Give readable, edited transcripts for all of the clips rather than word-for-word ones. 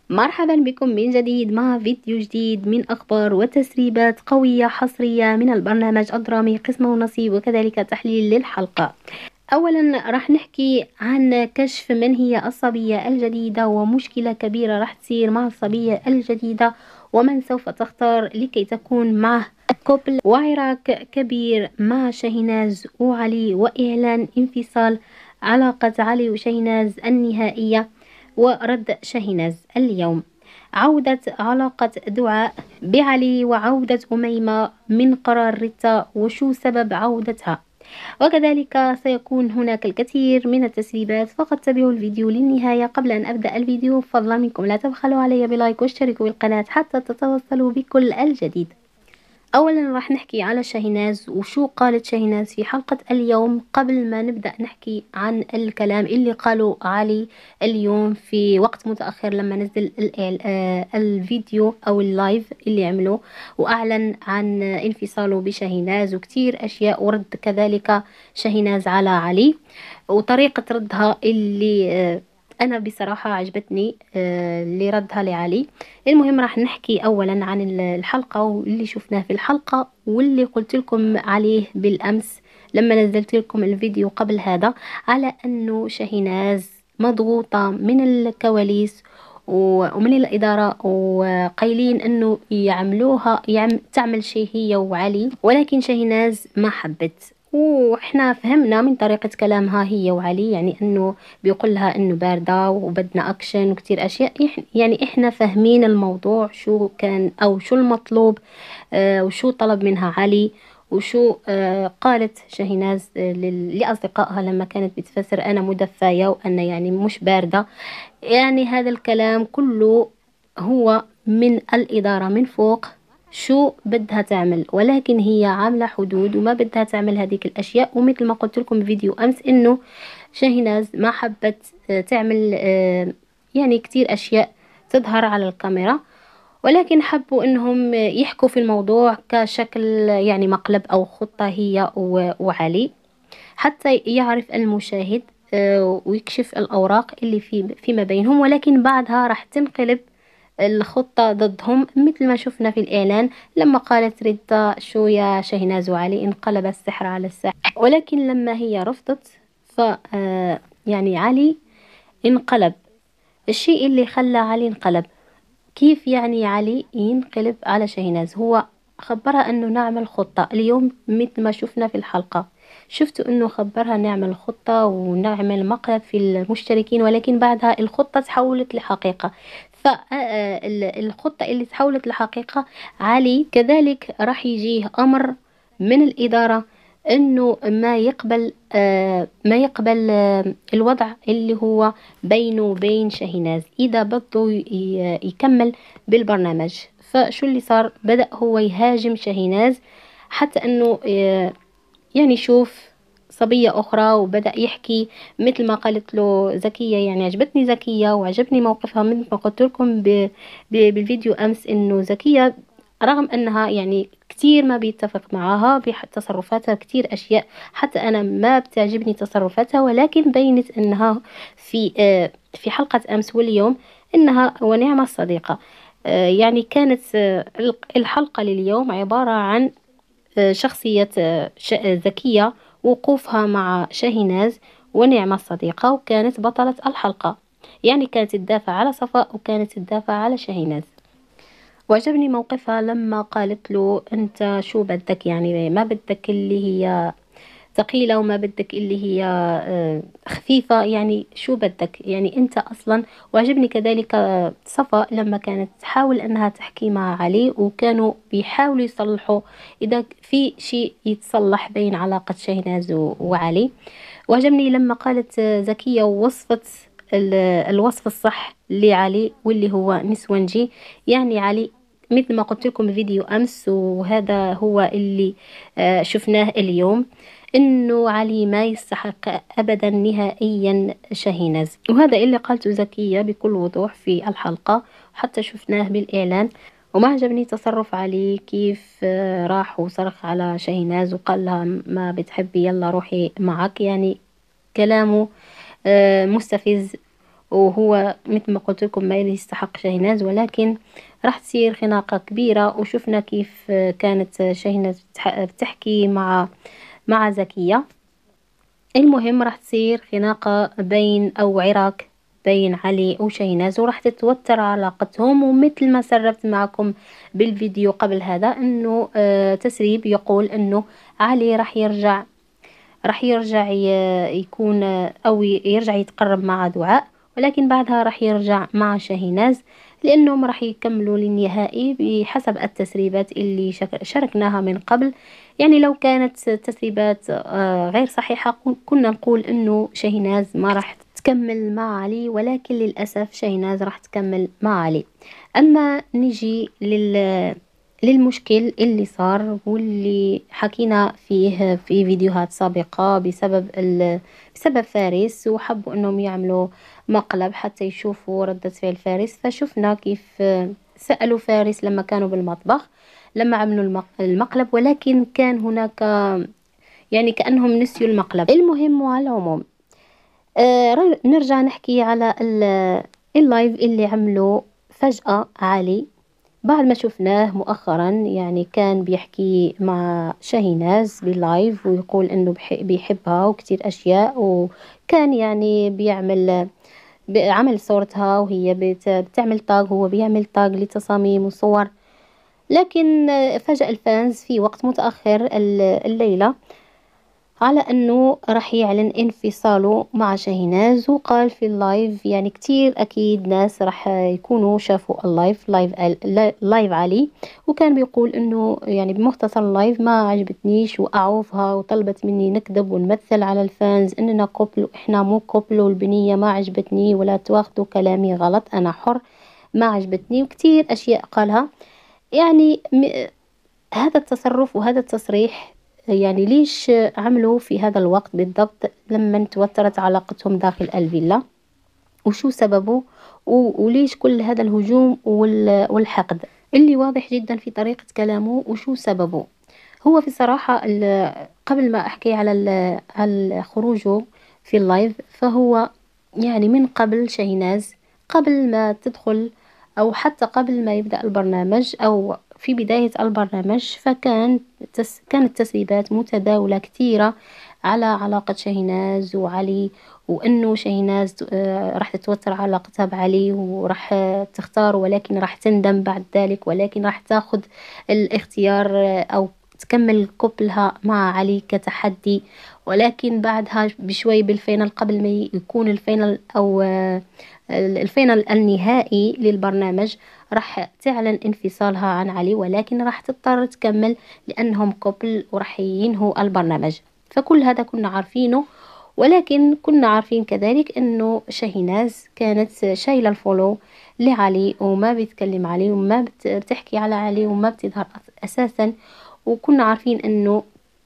مرحبا بكم من جديد مع فيديو جديد من أخبار وتسريبات قوية حصرية من البرنامج الدرامي قسم ونصيب، وكذلك تحليل للحلقة. أولا راح نحكي عن كشف من هي الصبية الجديدة، ومشكلة كبيرة راح تصير مع الصبية الجديدة، ومن سوف تختار لكي تكون معه كوبل، وعراك كبير مع شاهناز وعلي، وإعلان انفصال علاقة علي وشاهناز النهائية، ورد شاهناز اليوم، عودة علاقة دعاء بعلي، وعودة أميمة من قرار ريتا وشو سبب عودتها، وكذلك سيكون هناك الكثير من التسريبات. فقط تابعوا الفيديو للنهاية. قبل أن أبدأ الفيديو فضلا منكم لا تبخلوا علي بلايك واشتركوا بالقناة حتى تتوصلوا بكل الجديد. اولا راح نحكي على شاهناز وشو قالت شاهناز في حلقة اليوم، قبل ما نبدأ نحكي عن الكلام اللي قالوا علي اليوم في وقت متأخر لما نزل الفيديو او اللايف اللي عمله، واعلن عن انفصاله بشاهناز وكتير اشياء، ورد كذلك شاهناز على علي وطريقة ردها اللي انا بصراحة عجبتني، اللي ردها لعلي. المهم راح نحكي اولا عن الحلقة واللي شفناه في الحلقة واللي قلت لكم عليه بالامس لما نزلت لكم الفيديو قبل هذا، على انه شاهناز مضغوطة من الكواليس ومن الإدارة، وقايلين أنه يعملوها تعمل شيء هي وعلي، ولكن شاهناز ما حبت. وإحنا فهمنا من طريقة كلامها هي وعلي يعني أنه بيقول لها أنه باردة وبدنا أكشن وكتير أشياء، يعني إحنا فاهمين الموضوع شو كان أو شو المطلوب، وشو طلب منها علي، وشو قالت شاهناز لأصدقائها لما كانت بتفسر أنا مدفاية وأنا يعني مش باردة. يعني هذا الكلام كله هو من الإدارة من فوق، شو بدها تعمل، ولكن هي عاملة حدود وما بدها تعمل هذيك الأشياء. ومثل ما قلت لكم فيديو أمس إنه شاهناز ما حبت تعمل يعني كتير أشياء تظهر على الكاميرا، ولكن حبوا إنهم يحكوا في الموضوع كشكل يعني مقلب أو خطة هي وعلي، حتى يعرف المشاهد ويكشف الأوراق اللي فيما بينهم، ولكن بعدها راح تنقلب الخطة ضدهم مثل ما شفنا في الإعلان لما قالت ريتا شو يا شاهناز وعلي انقلب السحر على الساحر، ولكن لما هي رفضت ف يعني علي انقلب. الشيء اللي خلى علي انقلب، كيف يعني علي ينقلب على شاهناز؟ هو خبرها انه نعمل خطة اليوم مثل ما شفنا في الحلقة، شفتوا انه خبرها نعمل خطة ونعمل مقلب في المشتركين، ولكن بعدها الخطة تحولت لحقيقة. فالخطة اللي تحولت لحقيقة، علي كذلك راح يجيه امر من الادارة انه ما يقبل الوضع اللي هو بينه وبين شاهناز اذا بده يكمل بالبرنامج. فشو اللي صار؟ بدأ هو يهاجم شاهناز حتى انه يعني شوف صبية أخرى، وبدأ يحكي مثل ما قالت له زكية. يعني عجبتني زكية وعجبني موقفها مثل ما قلت لكم بالفيديو أمس، إنه زكية رغم أنها يعني كتير ما بيتفق معاها بتصرفاتها كتير أشياء، حتى أنا ما بتعجبني تصرفاتها، ولكن بينت أنها في حلقة أمس واليوم إنها ونعمة الصديقة. يعني كانت الحلقة لليوم عبارة عن شخصية ذكية، وقوفها مع شاهناز ونعمة الصديقة، وكانت بطلة الحلقة. يعني كانت تدافع على صفاء وكانت تدافع على شاهناز. وعجبني موقفها لما قالت له انت شو بدك، يعني ما بدك اللي هي ثقيلة وما بدك اللي هي خفيفة، يعني شو بدك يعني انت اصلا. وعجبني كذلك صفاء لما كانت تحاول انها تحكي مع علي، وكانوا بيحاولوا يصلحوا اذا في شيء يتصلح بين علاقة شاهناز وعلي. وعجبني لما قالت زكية ووصفت الوصف الصح لعلي واللي هو نسوانجي. يعني علي مثل ما قلت لكم فيديو أمس، وهذا هو اللي شفناه اليوم، إنه علي ما يستحق أبدا نهائيا شاهناز، وهذا اللي قالته زكية بكل وضوح في الحلقة، حتى شفناه بالإعلان. وما عجبني تصرف علي كيف راح وصرخ على شاهناز وقال لها ما بتحبي يلا روحي معك. يعني كلامه مستفز وهو مثل ما قلت لكم ما يستحق شاهناز، ولكن راح تصير خناقة كبيرة. وشفنا كيف كانت شاهناز بتحكي مع زكية. المهم راح تصير خناقة بين أو عراك بين علي وشيناز، وراح تتوتر علاقتهم. ومثل ما سربت معكم بالفيديو قبل هذا انه تسريب يقول انه علي راح يرجع يكون او يرجع يتقرب مع دعاء، ولكن بعدها راح يرجع مع شاهيناز لانهم راح يكملوا للنهائي بحسب التسريبات اللي شاركناها من قبل. يعني لو كانت تسريبات غير صحيحة كنا نقول انه شاهيناز ما راح تكمل مع علي، ولكن للأسف شاهيناز راح تكمل مع علي. اما نجي للمشكل اللي صار واللي حكينا فيه في فيديوهات سابقة بسبب فارس، وحبوا انهم يعملوا مقلب حتى يشوفوا ردة فعل فارس. فشفنا كيف سألوا فارس لما كانوا بالمطبخ لما عملوا المقلب، ولكن كان هناك يعني كأنهم نسيوا المقلب. المهم وعلى العموم نرجع نحكي على اللايف اللي عملوا فجأة علي بعد ما شفناه مؤخرا. يعني كان بيحكي مع شاهيناز باللايف ويقول انه بيحبها وكتير اشياء، وكان يعني عمل صورتها وهي بتعمل تاج، هو بيعمل تاج لتصاميم وصور. لكن فاجأ الفانز في وقت متأخر الليلة على انه راح يعلن انفصاله مع شاهيناز. وقال في اللايف يعني كتير اكيد ناس راح يكونوا شافوا لايف علي، وكان بيقول انه يعني بمختصر اللايف ما عجبتنيش واعوفها وطلبت مني نكذب ونمثل على الفانز اننا كوبل واحنا مو كوبل، والبنية ما عجبتني ولا تواخدوا كلامي غلط، انا حر ما عجبتني، وكتير اشياء قالها. يعني هذا التصرف وهذا التصريح يعني ليش عملوا في هذا الوقت بالضبط لما توترت علاقتهم داخل الفيلا؟ وشو سببه؟ وليش كل هذا الهجوم والحقد اللي واضح جدا في طريقة كلامه؟ وشو سببه؟ هو في صراحة قبل ما أحكي على خروجه في اللايف، فهو يعني من قبل شاهيناز قبل ما تدخل أو حتى قبل ما يبدأ البرنامج أو في بداية البرنامج، كانت تسريبات متداولة كثيرة على علاقة شاهيناز وعلي، وأنه شاهيناز راح تتوتر علاقتها بعلي وراح تختار، ولكن راح تندم بعد ذلك، ولكن راح تاخذ الاختيار أو تكمل كوبلها مع علي كتحدي. ولكن بعدها بشوي بالفينال قبل ما يكون الفينال أو الفينال النهائي للبرنامج راح تعلن انفصالها عن علي، ولكن راح تضطر تكمل لأنهم كوبل وراح ينهوا البرنامج. فكل هذا كنا عارفينه، ولكن كنا عارفين كذلك أنه شاهيناز كانت شايلة الفولو لعلي وما بتكلم علي وما بتحكي على علي وما بتظهر أساسا، وكنا عارفين أنه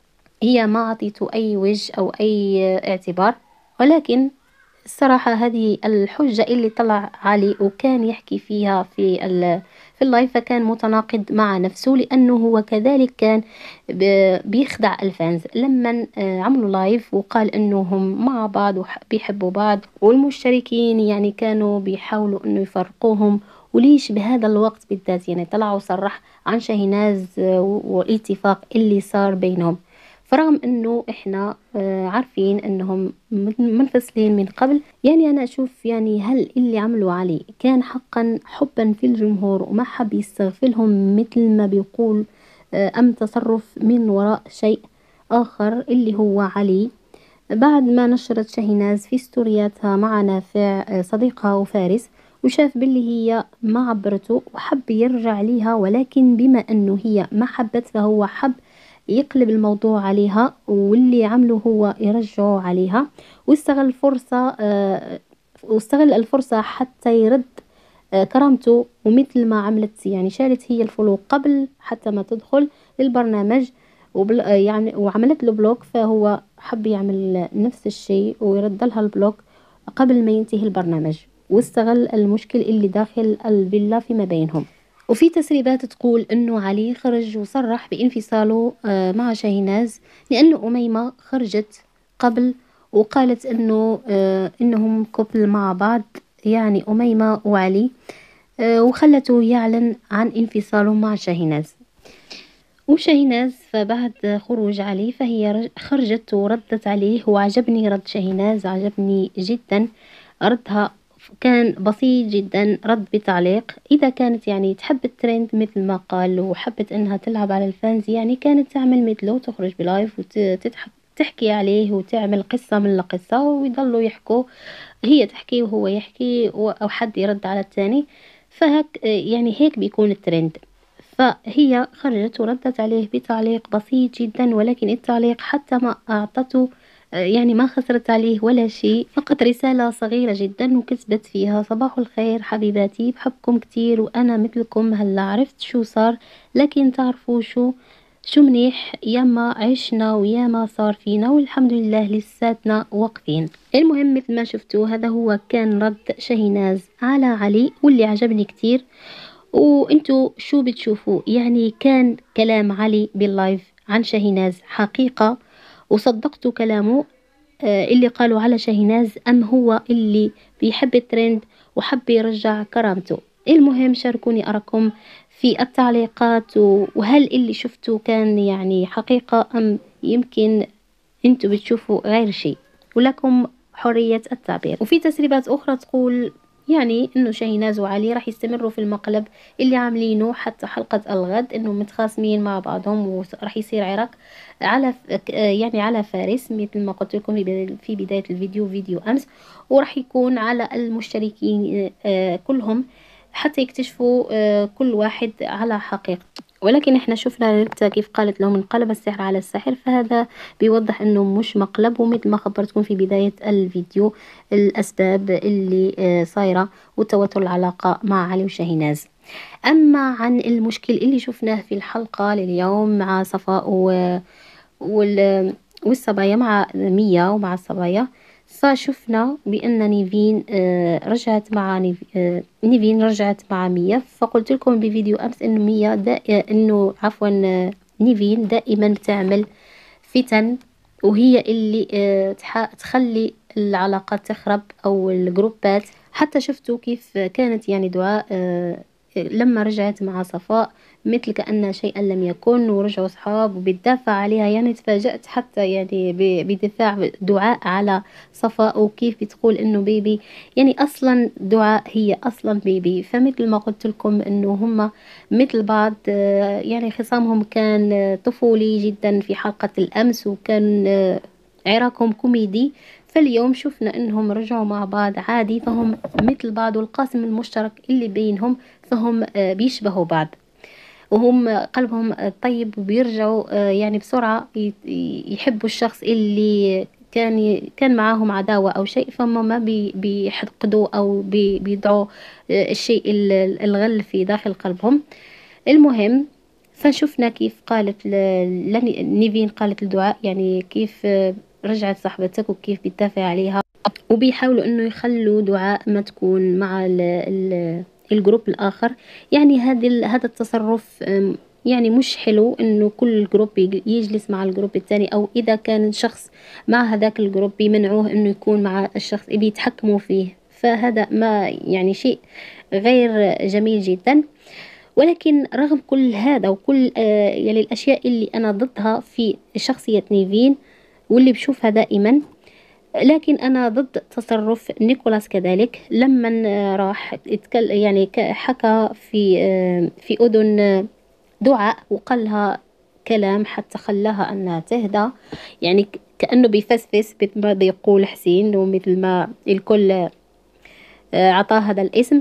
هي ما عطيته أي وجه أو أي اعتبار. ولكن الصراحة هذه الحجة اللي طلع علي وكان يحكي فيها في اللايف فكان متناقض مع نفسه، لأنه هو كذلك كان بيخدع الفانز لما عملوا لايف وقال أنهم مع بعض وبيحبوا بعض، والمشتركين يعني كانوا بيحاولوا أنه يفرقوهم. وليش بهذا الوقت بالذات يعني طلع وصرح عن شاهيناز والاتفاق اللي صار بينهم، فرغم انه احنا عارفين انهم منفصلين من قبل. يعني انا اشوف يعني هل اللي عملوا علي كان حقا حبا في الجمهور وما حب يستغفلهم مثل ما بيقول، ام تصرف من وراء شيء اخر اللي هو علي بعد ما نشرت شاهيناز في ستورياتها مع نافع صديقها وفارس وشاف باللي هي ما عبرته وحب يرجع ليها، ولكن بما انه هي ما حبت فهو حب يقلب الموضوع عليها، واللي عمله هو يرجعه عليها واستغل الفرصة حتى يرد كرامته. ومثل ما عملت يعني شالت هي الفولو قبل حتى ما تدخل للبرنامج يعني وعملت له بلوك، فهو حب يعمل نفس الشيء ويرد لها البلوك قبل ما ينتهي البرنامج، واستغل المشكل اللي داخل الفيلا فيما بينهم. وفي تسريبات تقول انه علي خرج وصرح بانفصاله مع شاهيناز لانه اميمة خرجت قبل وقالت انه انهم كوبل مع بعض، يعني أميمة وعلي، وخلته يعلن عن انفصاله مع شاهناز. وشاهناز فبعد خروج علي فهي خرجت وردت عليه، وعجبني رد شاهناز، عجبني جدا ردها، كان بسيط جدا، رد بتعليق. إذا كانت يعني تحب الترند مثل ما قال وحبت إنها تلعب على الفانز، يعني كانت تعمل مثله وتخرج بلايف وتضحك تحكي عليه وتعمل قصة من القصة ويضلوا يحكوا، هي تحكي وهو يحكي أو حد يرد على التاني. فهك يعني هيك بيكون الترند. فهي خرجت وردت عليه بتعليق بسيط جدا، ولكن التعليق حتى ما أعطته يعني ما خسرت عليه ولا شيء، فقط رسالة صغيرة جدا وكتبت فيها: صباح الخير حبيباتي، بحبكم كتير وأنا مثلكم، هلا عرفت شو صار، لكن تعرفوا شو منيح، ياما عشنا وياما صار فينا والحمد لله لساتنا واقفين. المهم مثل ما شفتوا هذا هو كان رد شاهناز على علي، واللي عجبني كتير. وانتوا شو بتشوفوا؟ يعني كان كلام علي باللايف عن شاهناز حقيقة وصدقتوا كلامه اللي قالوا على شاهناز، أم هو اللي بيحب الترند وحب يرجع كرامته؟ المهم شاركوني أراكم في التعليقات، وهل اللي شفتوا كان يعني حقيقة أم يمكن انتوا بتشوفوا غير شيء، ولكم حرية التعبير. وفي تسريبات أخرى تقول يعني إنه شاهناز وعلي راح يستمروا في المقلب اللي عاملينه حتى حلقة الغد، إنه متخاصمين مع بعضهم وراح يصير عراك على يعني على فارس مثل ما قلت لكم في بداية الفيديو، فيديو أمس، وراح يكون على المشتركين كلهم حتى يكتشفوا كل واحد على حقيقة. ولكن احنا شفنا ريتا كيف قالت لهم انقلب السحر على الساحر، فهذا بيوضح انه مش مقلب، ومثل ما خبرتكم في بداية الفيديو الاسباب اللي صايرة وتوتر العلاقة مع علي وشاهناز. اما عن المشكل اللي شفناه في الحلقة لليوم مع صفاء والصبايا، مع ميا ومع الصبايا، فشفنا بأن نيفين رجعت مع نيفين رجعت مع ميا. فقلت لكم بفيديو أمس إنه إنه عفوا نيفين دائما بتعمل فتن، وهي اللي تخلي العلاقات تخرب أو الجروبات. حتى شفتوا كيف كانت يعني دعاء لما رجعت مع صفاء مثل كأن شيئا لم يكن، ورجعوا صحاب وبتدافع عليها. يعني تفاجأت حتى يعني بدفاع دعاء على صفاء، وكيف بتقول انه بيبي، يعني اصلا دعاء هي اصلا بيبي. فمثل ما قلت لكم انه هم مثل بعض، يعني خصامهم كان طفولي جدا في حلقة الامس، وكان عراكم كوميدي. فاليوم شفنا انهم رجعوا مع بعض عادي، فهم مثل بعض، والقاسم المشترك اللي بينهم فهم بيشبهوا بعض، وهم قلبهم طيب، وبيرجعوا يعني بسرعة يحبوا الشخص اللي كان معاهم عداوة أو شيء، فهم ما بيحقدوا أو بيضعوا الشيء الغل في داخل قلبهم. المهم فشفنا كيف قالت نيفين قالت لدعاء يعني كيف رجعت صاحبتك وكيف بتدافع عليها، وبيحاولوا انه يخلوا دعاء ما تكون مع الجروب الاخر. يعني هذا التصرف يعني مش حلو، انه كل جروب يجلس مع الجروب الثاني، او اذا كان شخص مع هذاك الجروب بيمنعوه انه يكون مع الشخص اللي بيتحكموا فيه، فهذا ما يعني شيء غير جميل جدا. ولكن رغم كل هذا وكل يعني الاشياء اللي انا ضدها في شخصية نيفين واللي بشوفها دائما، لكن أنا ضد تصرف نيكولاس كذلك. لما راح يعني حكى في أذن دعاء وقال لها كلام حتى خلاها أنها تهدى، يعني كأنه بيفسفس مثل ما بيقول حسين، ومثل ما الكل عطاه هذا الاسم.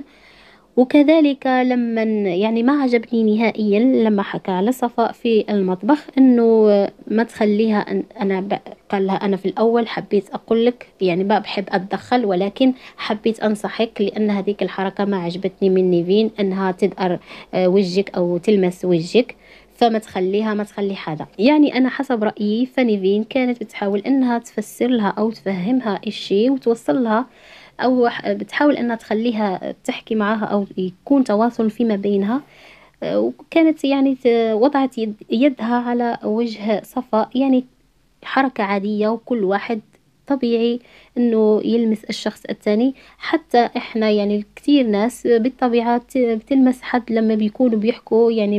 وكذلك لما يعني ما عجبني نهائيا لما حكى على صفاء في المطبخ انه ما تخليها قال لها انا في الاول حبيت اقول لك يعني ما بحب اتدخل، ولكن حبيت انصحك لان هذيك الحركه ما عجبتني من نيفين، انها تدأر وجهك او تلمس وجهك، فما تخليها ما تخلي حدا. يعني انا حسب رايي فنيفين كانت بتحاول انها تفسر لها او تفهمها الشيء وتوصل لها، او بتحاول انها تخليها تحكي معها او يكون تواصل فيما بينها. وكانت يعني وضعت يدها على وجه صفاء، يعني حركة عادية وكل واحد طبيعي انه يلمس الشخص الثاني. حتى احنا يعني كتير ناس بالطبيعة بتلمس حد لما بيكونوا بيحكوا يعني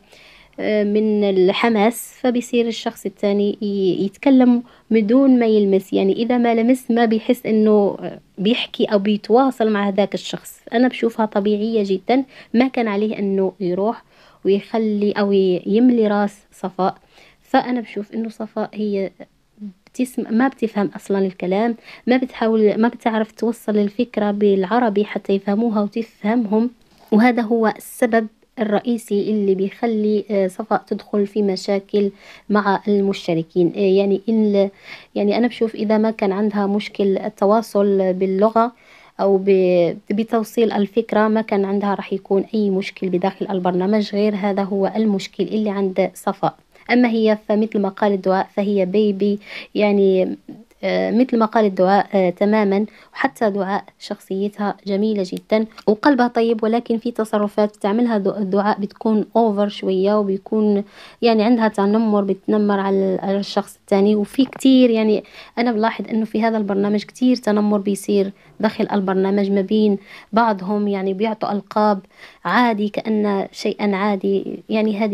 من الحماس، فبيصير الشخص الثاني يتكلم بدون ما يلمس. يعني إذا ما لمس ما بيحس إنه بيحكي أو بيتواصل مع ذاك الشخص. أنا بشوفها طبيعية جدا، ما كان عليه إنه يروح ويخلي أو يملي راس صفاء. فأنا بشوف إنه صفاء هي ما بتفهم أصلا الكلام، ما بتحاول، ما بتعرف توصل الفكرة بالعربي حتى يفهموها وتفهمهم. وهذا هو السبب الرئيسي اللي بيخلي صفاء تدخل في مشاكل مع المشتركين. يعني أنا بشوف إذا ما كان عندها مشكل التواصل باللغة أو بتوصيل الفكرة، ما كان عندها راح يكون أي مشكل بداخل البرنامج. غير هذا هو المشكل اللي عند صفاء. أما هي فمثل ما قال الدعاء فهي بيبي، يعني مثل ما قال الدعاء تماما. وحتى دعاء شخصيتها جميلة جدا وقلبها طيب، ولكن في تصرفات تعملها الدعاء بتكون اوفر شوية، وبيكون يعني عندها تنمر، بتنمر على الشخص الثاني. وفي كتير يعني أنا بلاحظ أنه في هذا البرنامج كتير تنمر بيصير داخل البرنامج ما بين بعضهم، يعني بيعطوا ألقاب عادي كأن شيئا عادي.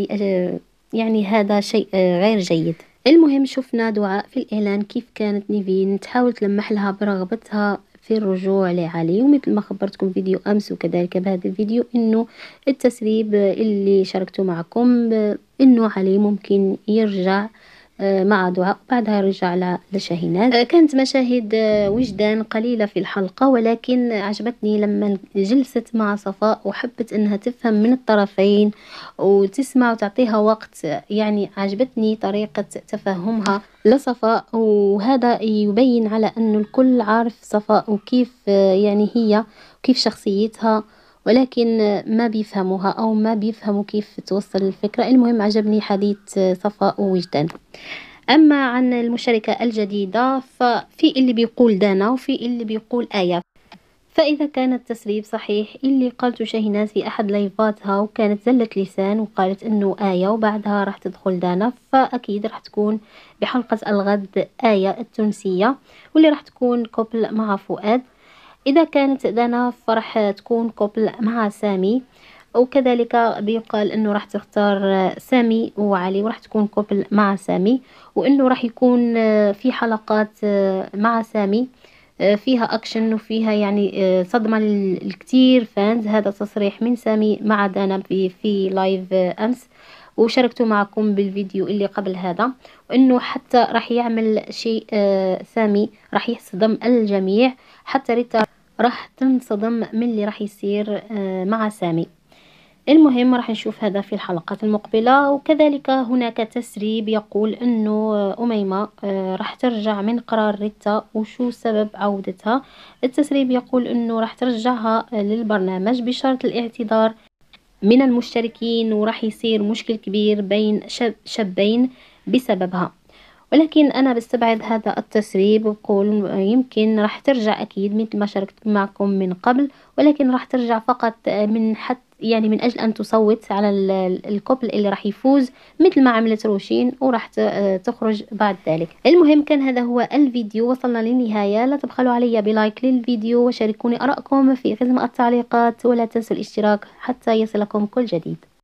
يعني هذا شيء غير جيد. المهم شفنا دعاء في الإعلان كيف كانت نيفين تحاول تلمح لها برغبتها في الرجوع لعلي. ومثل ما خبرتكم فيديو أمس وكذلك بهذا الفيديو إنه التسريب اللي شاركته معكم إنه علي ممكن يرجع مع دعاء وبعدها يرجع لشاهيناز. كانت مشاهد وجدان قليلة في الحلقة، ولكن عجبتني لما جلست مع صفاء وحبت انها تفهم من الطرفين وتسمع وتعطيها وقت. يعني عجبتني طريقة تفهمها لصفاء، وهذا يبين على انه الكل عارف صفاء وكيف يعني هي وكيف شخصيتها، ولكن ما بيفهموها أو ما بيفهموا كيف توصل الفكرة. المهم عجبني حديث صفاء ووجدان. أما عن المشاركة الجديدة ففي اللي بيقول دانا وفي اللي بيقول آية. فإذا كان التسريب صحيح اللي قالته شاهيناز في أحد لايفاتها وكانت زلت لسان وقالت إنه آية وبعدها راح تدخل دانا، فأكيد راح تكون بحلقة الغد آية التونسية واللي راح تكون كوبل مع فؤاد. إذا كانت دانا فرح تكون كوبل مع سامي، وكذلك بيقال انه راح تختار سامي وعلي وراح تكون كوبل مع سامي، وانه راح يكون في حلقات مع سامي فيها اكشن وفيها يعني صدمة للكتير فانز. هذا تصريح من سامي مع دانا في لايف امس، وشاركته معكم بالفيديو اللي قبل هذا. وانه حتى راح يعمل شيء سامي راح يصدم الجميع، حتى ريتا راح تنصدم من اللي راح يصير مع سامي. المهم راح نشوف هذا في الحلقات المقبلة. وكذلك هناك تسريب يقول انه أميمة راح ترجع من قرار ريتا وشو سبب عودتها. التسريب يقول انه راح ترجعها للبرنامج بشرط الاعتذار من المشتركين، وراح يصير مشكل كبير بين شابين بسببها. ولكن أنا بستبعد هذا التسريب وبقول يمكن راح ترجع أكيد مثل ما شاركت معكم من قبل، ولكن راح ترجع فقط من يعني من أجل أن تصوت على الكوبل اللي راح يفوز مثل ما عملت روشين، وراح تخرج بعد ذلك. المهم كان هذا هو الفيديو، وصلنا للنهاية. لا تبخلوا علي بلايك للفيديو وشاركوني أراءكم في قسم التعليقات، ولا تنسوا الاشتراك حتى يصلكم كل جديد.